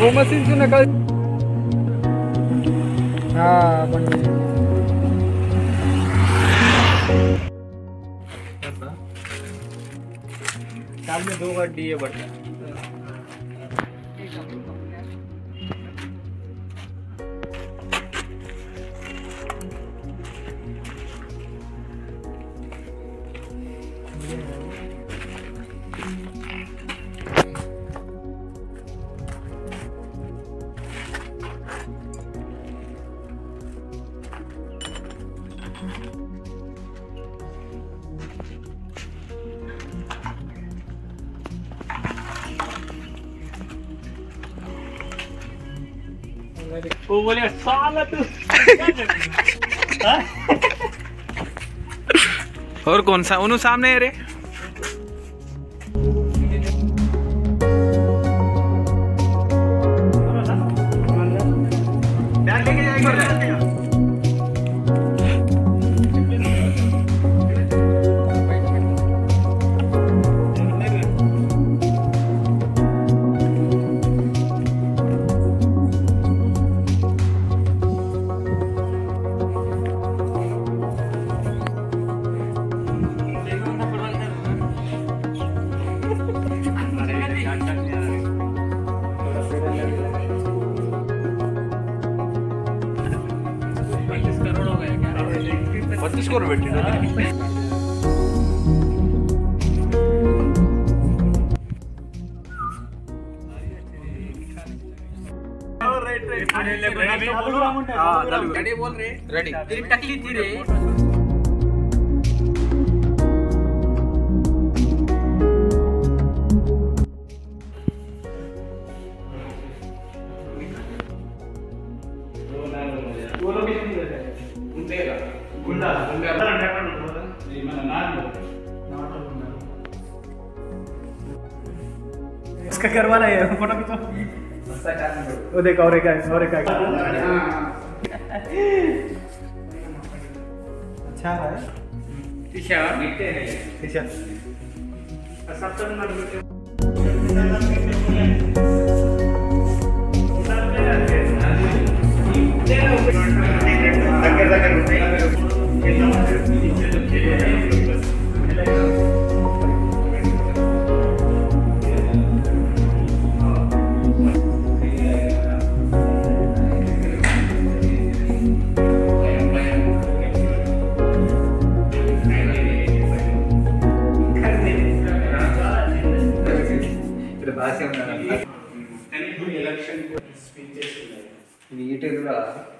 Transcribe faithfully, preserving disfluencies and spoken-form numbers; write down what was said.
वो मशीन से निकल। हाँ बंदी साल में दो गड्डी है बढ़िया। वो बोले साला तू और कौन सा उन्होंने सामने है रे। लेके जाएंगे। पच्चीस करोड़ बैठी ना। रेडी बोल रहे रेडी तेरी टकली थी रे। वो लोग देगा गुंडा गुंडा इसका घर वाला है फोटो खींचो। वो देखो और एक है और एक है। अच्छा है टीशा मिलते हैं टीशा सब तो ना मिलते ఎలక్షన్ స్పీచెస్ నీట్గా